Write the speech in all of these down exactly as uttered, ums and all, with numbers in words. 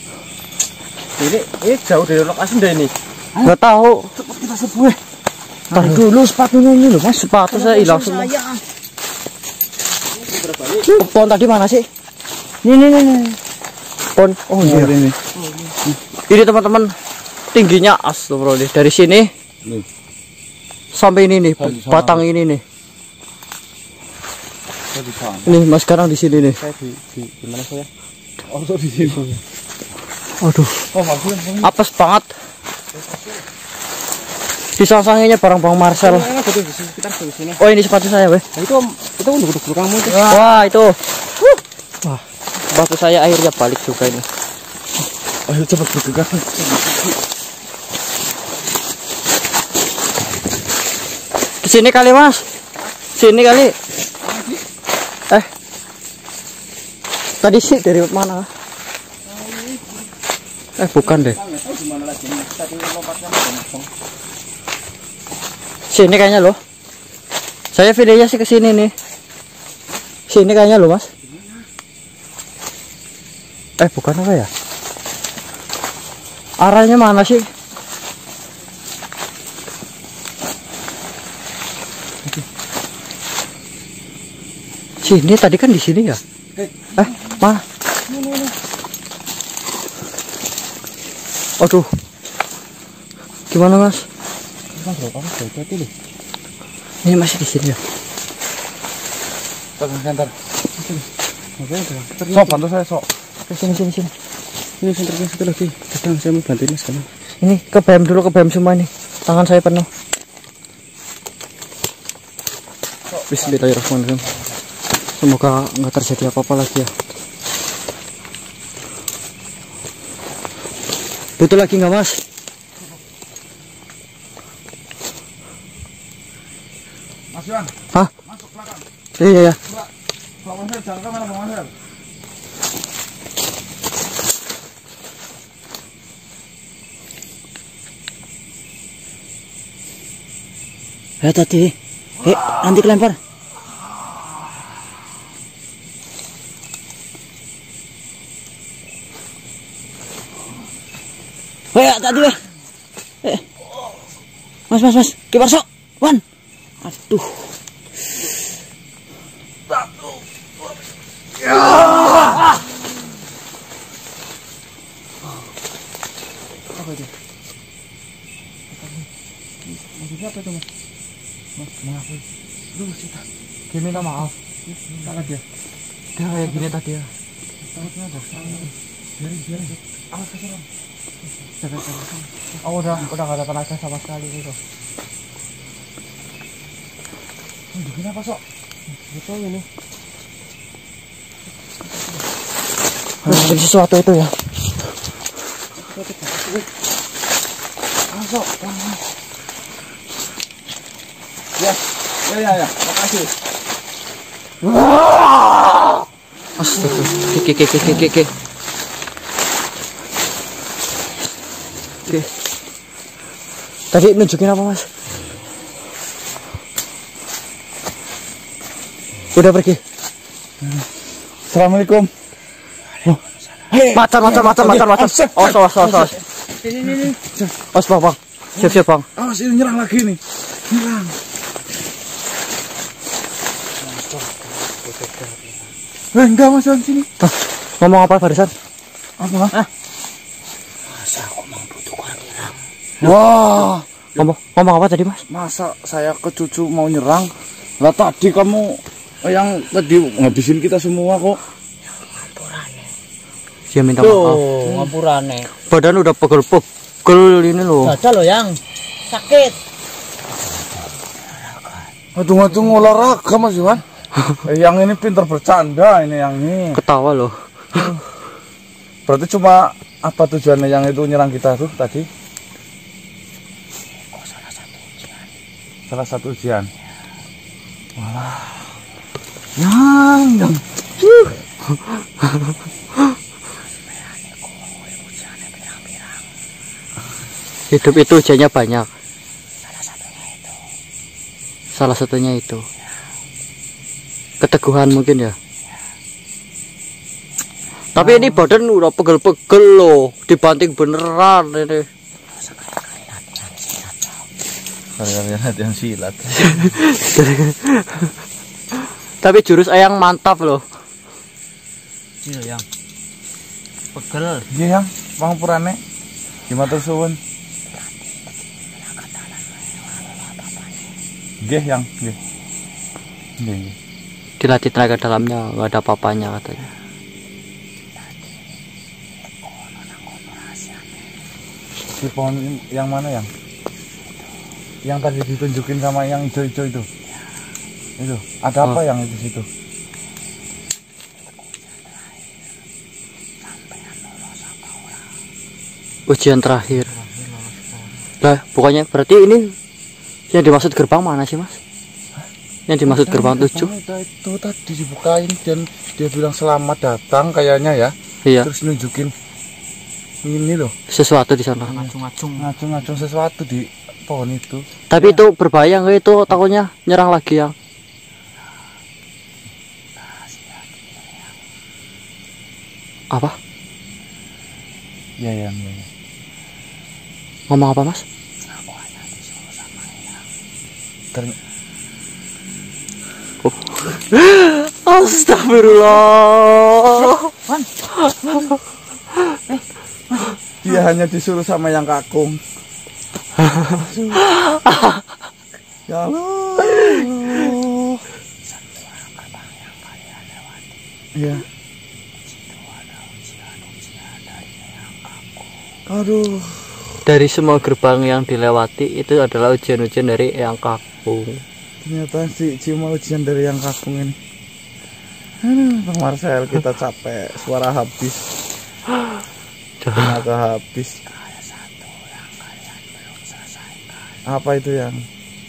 Ini ini jauh dari lokasi deh ini. Nggak tahu. Cepat kita sebuah. Tahan dulu sepatunya ini loh mas. Sepatu saya hilang semua. Pohon tadi mana sih? Ini nih nih. Pohon. Oh iya ini. Ini teman-teman tingginya astagfirullah dari sini nih. Sampai ini nih batang ini nih. Nih mas sekarang di sini nih. Saya di di di mana saya? Oh di sini. Aduh. Oh maksudnya apes banget. Disang-sanginya barang Bang Marcel. Oh ini sepatu saya weh. Nah, itu itu untuk duduk kamu itu. Wah itu. Wah sepatu saya akhirnya balik juga ini. Ayo cepat bergegas. Kesini kali mas. Sini kali. Eh. Tadi sih dari mana? Eh bukan deh. Sini kayaknya loh. Saya videonya sih ke sini nih. Sini kayaknya loh mas. Eh bukan apa ya? Arahnya mana sih? Sini tadi kan di sini ya? Eh mana? Aduh. Gimana mas? Ini masih di sini ya. Sok bantu saya sok. Ke sini sini sini. Ini senternya satu lagi. Kadang saya mau bantuin mas kamu. Ini ke B M dulu ke B M semua nih. Tangan saya penuh. Bismillahirrahmanirrahim. Semoga nggak terjadi apa-apa lagi ya. Butuh lagi nggak mas? Mas Iwan. Hah? Masuk belakang. Iya ya. Bang Marcel, jangan kemana Bang Marcel. Ya tadi. Eh nanti kelempar. Eh tadi weh. Eh. Mas mas mas, kibar sok. Wan. Aduh. Satu. Ya. Apa itu? Maksudnya apa itu mas? Mas maaf. Lu cerita. Dia minta maaf. Salah dia. Dia kayak gini tadi ya. Takutnya ada. Biarin biarin. Awas keserang. Oh udah udah gak ada tenaga sama sekali gitu. Oh, bikin apa sok? Betul ini. Ada sesuatu itu ya. Masuk. Ya, ya ya ya. Makasih. Astaga. Kiki kiki kiki kiki. Oke. Tadi nunjukin apa mas? Udah pergi. Assalamualaikum. Hei, macan macan macan macan macan. Awas awas awas awas. Ini ini ini. Awas bang bang. Siap siap bang. Awas ini nyerang lagi nih. Nyerang. Eh enggak mas di sini. Hah, ngomong apa barusan? Apa? Ah. Masa aku mau butuh orang nyerang. Wah. Ngomong ngomong apa tadi mas? Masa saya ke cucu mau nyerang? Lah tadi kamu yang tadi ngabisin kita semua kok. Dia minta maaf. Ngapurane. Badan udah pegel-pegel ini loh. Dada loh yang sakit. Aduh-aduh olahraga mas Iwan. Eh, yang ini pinter bercanda ini yang ini. Ketawa loh. Berarti cuma apa tujuannya yang itu nyerang kita tuh tadi? Oh, salah satu ujian. Salah satu ujian. Walah. Yang yang. Hidup itu ujiannya banyak. Salah satunya itu. Salah satunya itu. Keteguhan mungkin ya. Tapi ini badan udah pegel-pegel loh, dibanting beneran ini. Kalian latihan silat. Tapi jurus ayang mantap loh. Iya yang pegel. Iya yang pangapurane. Dimatur suwun. Nggih yang nggih. Nggih nggih. Dilatih tenaga dalamnya, nggak ada apa-apanya katanya. Di pohon yang mana yang? Yang tadi ditunjukin sama yang hijau-hijau itu. Itu. Ada apa Oh. yang di situ? Ujian terakhir. Lah, bukannya berarti ini yang dimaksud gerbang mana sih, Mas? Yang dimaksud gerbang tujuh? Itu, itu tadi dibukain dan dia bilang selamat datang kayaknya ya. Iya. Terus nunjukin ini loh, Sesuatu di sana. Ngacung-ngacung. ngacung-ngacung sesuatu di pohon itu. Tapi itu berbahaya nggak itu? Takutnya nyerang lagi yang. Apa? Iya yang ya, ya. Ngomong apa, Mas? Ternyata Astagfirullah. dia hanya disuruh sama yang kakung. Ya Allah. Ya. Aduh. Dari semua gerbang yang dilewati itu adalah ujian-ujian dari Eyang Kakung. Ternyata si cuma ujian dari yang kakung ini. Aduh, Bang Marcel, kita capek, suara habis, tenaga habis. Apa itu yang?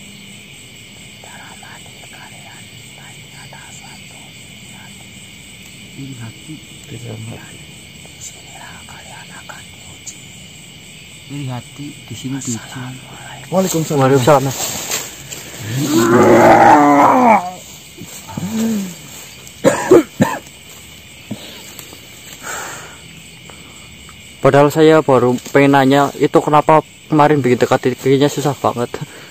Iri hati. Iri hati di sini diuji. Waalaikumsalam. Waalaikumsalam, Mas. Padahal saya baru pengen nanya itu kenapa kemarin bikin teka-tekinya susah banget.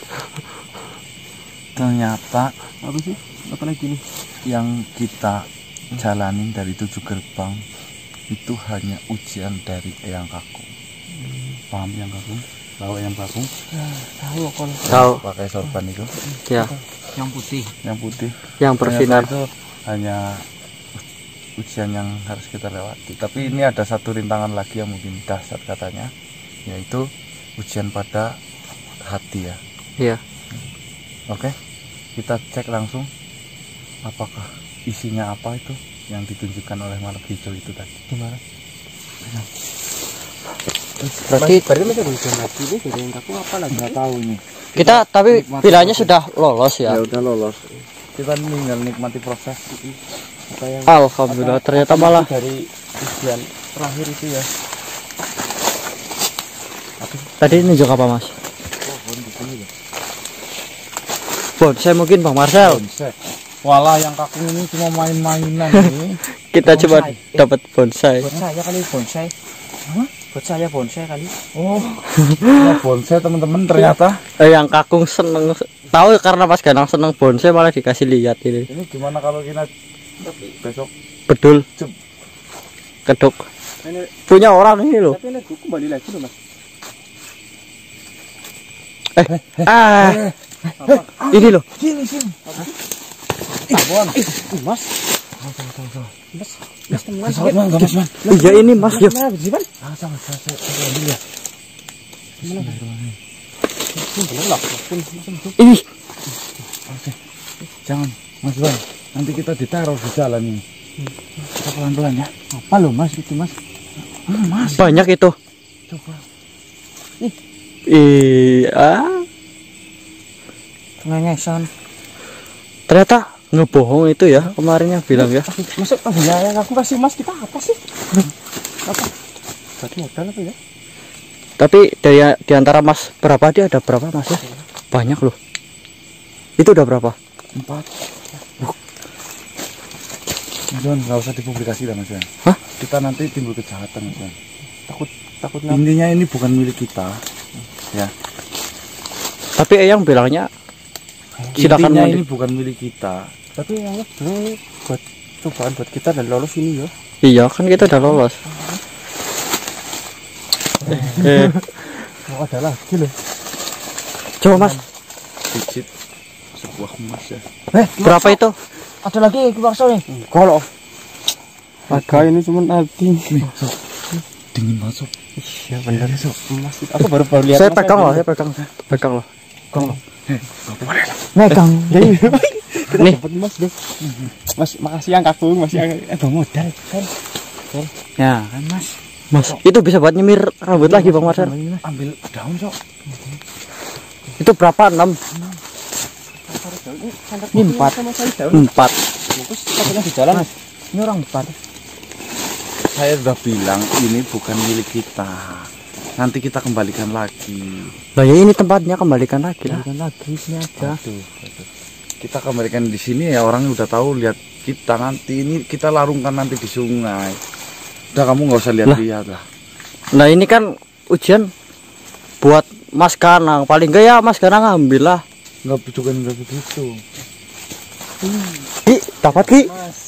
Ternyata Apa sih? Apa lagi nih? yang kita jalanin dari tujuh gerbang itu hanya ujian dari Eyang Kakung. Paham yang Kakung? Tahu yang Kakung? Tahu kon. Tahu. Pakai sorban itu, Ya, Yang putih. yang putih. yang bersinar. Ternyata itu hanya ujian yang harus kita lewati. Tapi ini ada satu rintangan lagi yang mungkin dasar katanya, yaitu ujian pada hati ya. Iya. Oke, kita cek langsung apakah isinya apa itu yang ditunjukkan oleh makhluk hijau itu tadi. Gimana? Berarti Berarti masih ada ujian lagi nih dari yang aku apa lagi? Nggak tahu ini. kita tapi pilihannya sudah lolos ya. Ya udah lolos. Kita tinggal nikmati proses. Apa yang Alhamdulillah, ternyata malah dari ujian terakhir itu ya. tadi nunjuk apa, Mas? Bonsai mungkin, Bang Marcel. Bonsai. Walah yang kakung ini cuma main-mainan ini. Kita coba Bonsai. dapat bonsai. Buat saya kali bonsai. Hah? Buat saya bonsai kali. Oh, ya bonsai teman-teman ternyata. Eh, yang Kakung seneng tahu karena Mas Ganang seneng bonsai malah dikasih lihat ini. Ini gimana kalau kita besok Bedul. Cep. Kedok. Ini Punya orang ini loh. tapi ini aku kembali lagi loh Mas. Eh, ah. Ini loh. sini sini. Tabon. Mas. Mas. Mas teman. Pesawat bang, nggak mas bang. Iya ini Mas ya. Mana sih, Bang? Ah, sama saya saya saya ambil ya. Ini Oke, jangan mas bang. Nanti kita ditaruh di jalan ini. Kita pelan-pelan ya. Apa loh Mas itu Mas? Ah, mas. banyak itu. Coba. Iya. Ngengesan. Ternyata ngebohong itu ya kemarin yang bilang ya. Masuk oh ya yang aku kasih Mas kita apa sih? Apa? Buat modal apa ya? Tapi dari di antara Mas berapa dia ada berapa Mas ya? Banyak loh. Itu udah berapa? Empat. Mas Bang, nggak usah dipublikasi lah mas ya. Hah? kita nanti timbul kejahatan kan. Takut takut Intinya ini bukan milik kita. Ya. Tapi Eyang bilangnya silakan Intinya mandi. ini bukan milik kita. tapi yang ini buat cobaan buat kita dan lolos ini ya. Iya kan kita udah lolos. eh, Oh, ada lagi loh. coba Mas, Pijit sebuah emas ya. Eh, berapa itu? ada lagi kiwarso nih. Kalau harga ini cuma nanti. Nih, Sob. Dingin masuk. Iya benar Sob. Emas itu. Aku baru baru lihat. Saya pegang loh, saya pegang, pegang loh. Pegang loh. Eh, nggak boleh lah. Megang. Kita Nih. dapat emas deh. Mas, makasih yang kakung, masih yang eh bang modal kan. Ya kan Mas. Mas, itu bisa buat nyemir rambut lagi Bang Marcel. Ambil daun, Sob. Itu berapa? enam? Ini empat. empat. Terus katanya di jalan. Ini orang empat. Saya udah bilang ini bukan milik kita. Nanti kita kembalikan lagi. Lah ya ini tempatnya, kembalikan lagi lah. Jalan lagi sini aja. Aduh, aduh. Kita kembalikan di sini ya, orang udah tahu lihat kita nanti ini kita larungkan nanti di sungai. Udah kamu nggak usah lihat-lihat lah. Nah ini kan ujian buat Mas Kanang. Paling enggak ya Mas Kanang ambil lah. Nggak bukan nggak begitu. Ki, dapat Ki.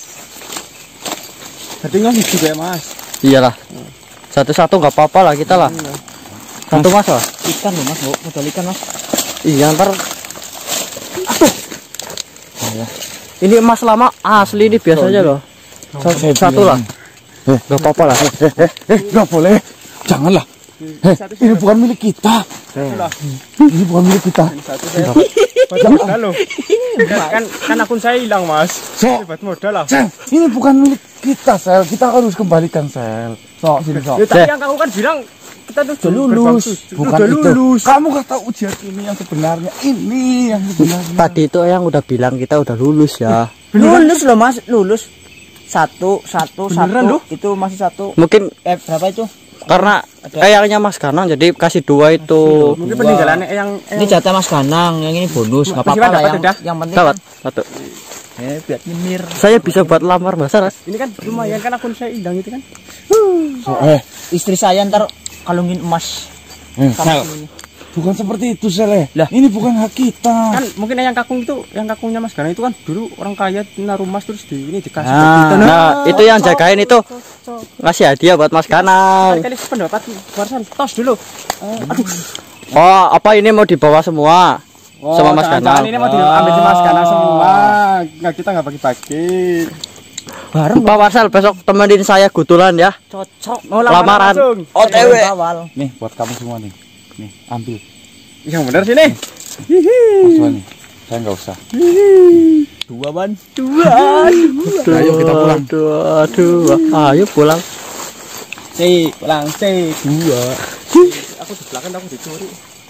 Artinya juga ya Mas. Iyalah. Satu-satu nggak apa-apa lah kita lah. Satu Mas lah. Ikan loh Mas, mau modal ikan Mas. Iya ntar. Aduh. Ini emas lama asli ini biasa aja loh. Satu, satu lah. Eh, Nggak apa-apa lah. eh, eh, nggak boleh. Janganlah. Eh, ini bukan milik kita. Ini bukan milik kita. Satu saya buat modal loh. Kan kan akun saya hilang Mas. So, Buat modal lah. Sel, ini bukan milik kita, Sel. Kita harus kembalikan, Sel. So, sini, so. Ya, tapi yang kamu kan bilang kita tuh Udah lulus, bukan udah itu. lulus. Kamu gak tahu ujian ini yang sebenarnya. Ini yang sebenarnya. Tadi itu yang udah bilang kita udah lulus ya. Lulus loh Mas, lulus. Satu, satu, Beneran, satu. loh? Itu masih satu. Mungkin Eh, berapa itu? karena eyangnya Mas Kanang jadi kasih dua itu. Mungkin peninggalannya yang Ini jatah Mas Ganang, yang ini bonus. Enggak Masih apa-apa lah dapat yang, udah? yang penting Dapat kan, satu. eh biar nyemir. Saya bisa buat lamar Mas Saras. ini kan lumayan kan akun saya hilang itu kan. So, eh, Istri saya ntar kalungin emas. eh, Sel. Bukan seperti itu, Sel. eh. Lah. Ini bukan hak kita. Kan mungkin yang kakung itu, yang kakungnya Mas Gana itu kan dulu orang kaya naruh emas terus di ini dikasih. Nah, nah, itu yang jagain itu ngasih hadiah buat Mas Kanang. Kali pendapat Warsan tos dulu. Aduh. Oh, apa ini mau dibawa semua? Sama Mas jangan-jangan Ganang. ini mau diambil di Mas Gana semua. Nggak, kita nggak bagi-bagi. Bareng Pak Warsal besok temenin saya gutulan ya. Cocok. Mau Lamaran. langsung. O T W. Awal. Nih, buat kamu semua nih. Nih, ambil. Yang benar sini. Mas nih. Saya nggak usah. Dua ban. Ayo kita pulang. Dua, dua. Ayo pulang. Si, pulang si. Dua. Aku di belakang aku dicuri.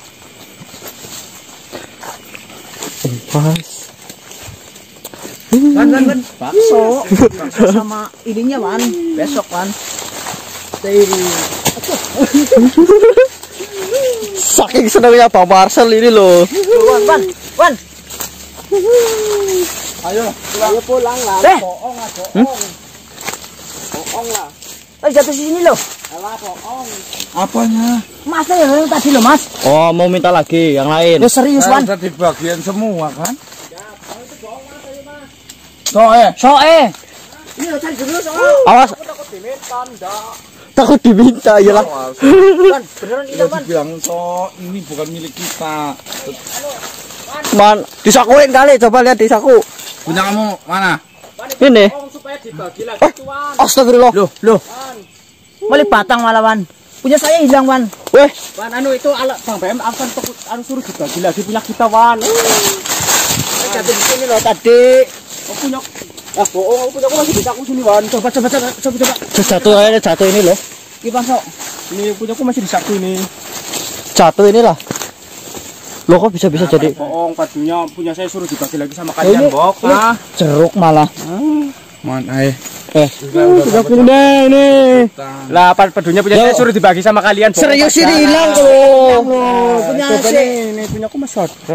Pas. Wan, wan, wan. Bakso. Bakso sama ininya Wan. Besok Wan. Saking senangnya Pak Marcel ini loh. Wan, Wan. Wan. Ayo, Ayo pulang lah. Eh. Bohong lah, bohong. Bohong lah. Eh jatuh sini loh. alah bohong. Apanya? Masnya yang tadi loh Mas. Oh, mau minta lagi yang lain. Ya serius Wan. Saya udah dibagian semua kan? So eh. So eh. Ini lo cari dulu soal. Awas, Takut diminta ndak. takut diminta ya lah. Wan, beneran ini Udah Wan. dibilang, so ini bukan milik kita. Man, disakuin kali, coba lihat disaku. Punya kamu mana? Ini. Bohong supaya dibagi lagi tuan. Astagfirullah. Loh, loh. Malah batang malah Wan. Punya saya hilang Wan. Weh, Wan anu itu ala Bang B M akan takut anu suruh dibagi lagi punya kita Wan. Saya jatuh di sini loh tadi. Aku punya ah bohong aku punya aku masih bisa aku sini Wan. Coba coba coba coba coba. jatuh aja jatuh ini loh. Gimana sok? Ini punya aku masih di saku ini. Jatuh inilah. Loh kok bisa-bisa Nah, jadi bohong padunya punya saya suruh dibagi lagi sama Ini- kalian Bok. ini Ah. jeruk malah. Mana eh? eh Udah punya ini. Lah pad- padunya punya saya suruh dibagi sama kalian Bok. serius ini Pacaran. hilang loh. Loh, punya Coba sih. nih, ini punya aku masih ada.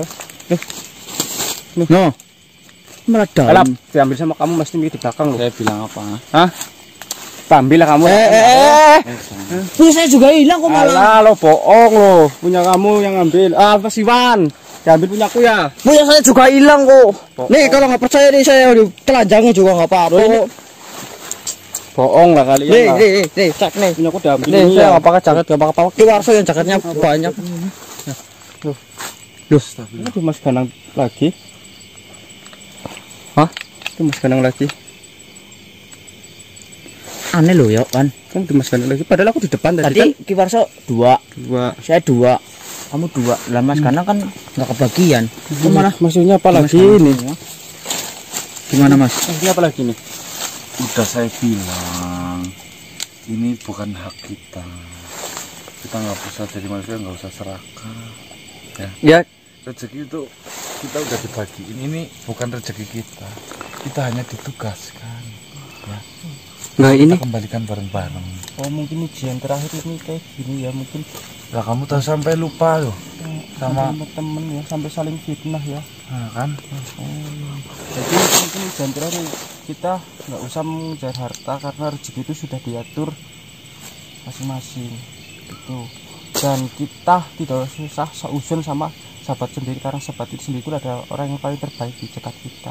No. Malah Alah, dalam. diambil sama kamu mesti di belakang loh. Saya bilang apa? Hah? Ambil lah kamu. Eh, eh, eh. Punya saya juga hilang kok malah. Alah, lo bohong lo. Punya kamu yang ambil. Ah, apa sih Wan? Diambil punyaku ya. Punya saya juga hilang kok. Nih kalau nggak percaya nih saya telanjangnya juga nggak apa-apa. Bohong lah kalian. Nih, lah. nih, nih, nih, cek nih. Punyaku diambil. Nih, ini saya ya. nggak pakai jaket, nggak pakai apa-apa. Ki Warso yang jaketnya banyak. Loh, itu Mas Ganang lagi. Hah? Itu Mas Ganang lagi. Aneh loh ya kan. Kan itu Mas Ganang lagi. Padahal aku di depan tadi. Tadi Ki Warso dua, Dua. saya dua, kamu dua. Lah Mas Ganang kan nggak kebagian. Kemana? Maksudnya apa lagi Mas ini? Gimana Mas? Maksudnya apa lagi nih? Udah saya bilang, ini bukan hak kita. Kita nggak usah jadi manusia, nggak usah serakah. Ya, Ya, rezeki itu kita udah dibagiin. Ini bukan rezeki kita. Kita hanya ditugaskan. Ya, nggak ini. kita kembalikan bareng-bareng. Oh, mungkin ujian terakhir ini kayak gini ya, mungkin Lah kamu tak sampai lupa loh sama sama temen ya, sampai saling fitnah ya. nah, kan? Jadi mungkin ujian terakhir kita nggak usah mengejar harta karena rezeki itu sudah diatur masing-masing gitu. Dan kita tidak usah seusun sama sahabat sendiri karena sahabat itu sendiri itu ada orang yang paling terbaik di dekat kita.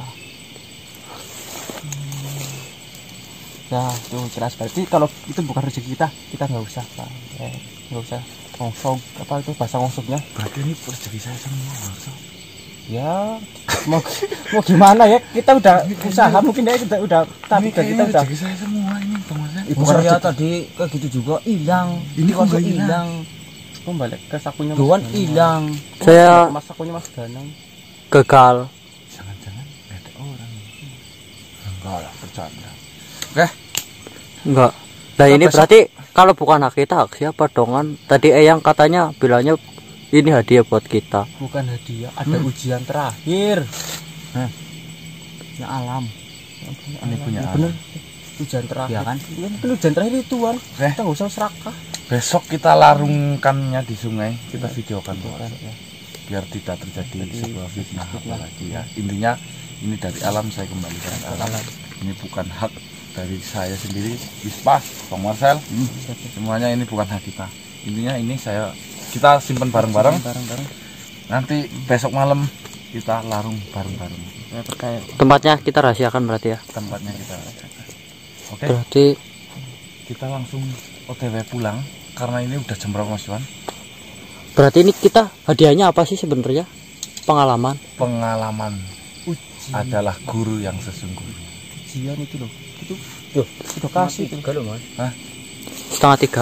Hmm. Ya itu jelas, berarti kalau itu bukan rezeki kita, kita nggak usah Pak. Eh, nggak usah ngosong apa itu bahasa ngosongnya. Berarti ini rezeki saya semua. Marso. Ya mau mau gimana ya, kita udah usaha mungkin ya kita udah tapi Ini kita udah rezeki saya semua ini, Thomasnya. Ibu saya tadi kayak gitu juga hilang. Ini kok nggak hilang. kembali ke sakunya Mas Doan Ganang. hilang. Oh, Saya Mas sakunya Mas Ganang. gagal. Jangan-jangan nggak ada orang. Enggak lah, bercanda. Oke, Enggak. Nah ini berarti kalau bukan hak kita, hak siapa dong kan? Tadi Eyang katanya bilangnya ini hadiah buat kita. Bukan hadiah, ada ujian terakhir. Hah? Ya alam. Ini punya Ya, alam. bener. Ujian terakhir. Iya kan? Iya kan ujian terakhir itu kan. Oke. Kita nggak usah serakah. besok kita larungkannya di sungai, kita videokan tuh. Ya. Biar tidak terjadi sebuah fitnah apalagi ya. Intinya ini dari alam, saya kembalikan ke alam. Ini bukan hak dari saya sendiri, Ispas, Bang Marcel, semuanya ini bukan hak kita. Intinya ini saya kita simpan bareng-bareng. Bareng-bareng. Nanti besok malam kita larung bareng-bareng. Saya percaya. Tempatnya kita rahasiakan berarti ya. Tempatnya kita rasakan. Oke, Berarti kita langsung O T W pulang karena ini udah jam berapa Mas Iwan? berarti ini kita hadiahnya apa sih sebenarnya? Pengalaman. Pengalaman adalah guru yang sesungguhnya. Ujian itu loh. Itu loh, udah kasih itu. loh Mas. Hah? Setengah tiga.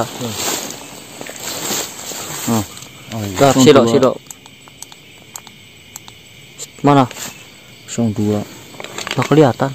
Oh iya. Nah, silok silok. Mana? Song dua. Nggak kelihatan.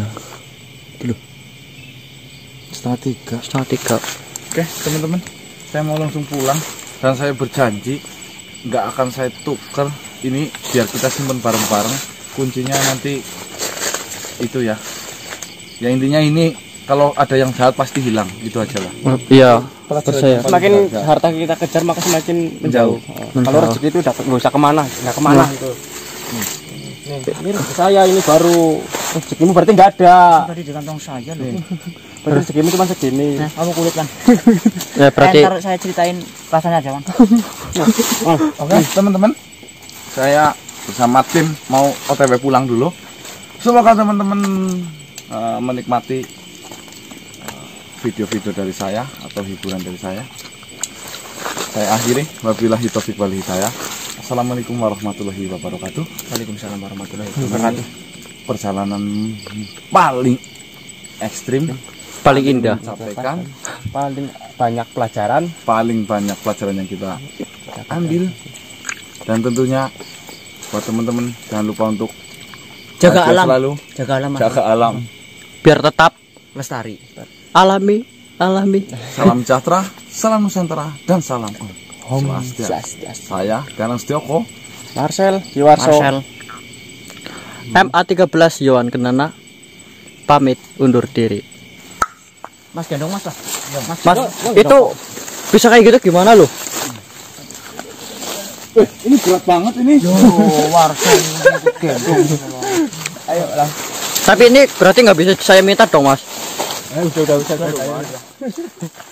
Setengah tiga. Setengah tiga. Oke teman-teman, saya mau langsung pulang dan saya berjanji nggak akan saya tuker ini, biar kita simpan bareng-bareng. Kuncinya nanti itu ya. Ya intinya ini kalau ada yang jahat pasti hilang, itu aja lah. Iya. Percaya. Semakin harta kita kejar maka semakin menjauh. Menjauh. Kalau rezeki itu udah nggak usah kemana, nggak kemana Nah. itu. Nih, ini rezeki saya ini baru, rezekimu berarti nggak ada. Tadi di kantong saya loh. Berarti rezekimu cuma segini. Nah, kamu kulit kan. Ya berarti Eh, ntar saya ceritain rasanya aja, Bang. Oke teman-teman, saya bersama tim mau O T W pulang dulu. Semoga teman-teman uh, menikmati uh, video-video dari saya atau hiburan dari saya. Saya akhiri, wabillahi taufiq wal hidayah. Assalamualaikum warahmatullahi wabarakatuh. Waalaikumsalam warahmatullahi Wabarakatuh. Perjalanan paling ekstrim, paling indah. sampaikan Paling banyak pelajaran. paling banyak pelajaran yang kita ambil, dan tentunya buat teman-teman jangan lupa untuk Jaga bahagia alam. selalu, Jaga alam, Mas. jaga alam. Biar tetap Lestari. alami, alami. Salam sejahtera, salam Nusantara, dan salam Om Swastiastu. Swastiastu. Saya Ganang Setioko. Marcel, Kiwarso. Marcel. M A tiga belas Yohan Kenana pamit undur diri. Mas gendong Mas lah. Mas. Mas, itu bisa kayak gitu gimana loh? Ini berat banget ini. Yo, Warso gendong. Ayo lah. Tapi ini berarti nggak bisa saya minta dong Mas. Eh, udah udah udah.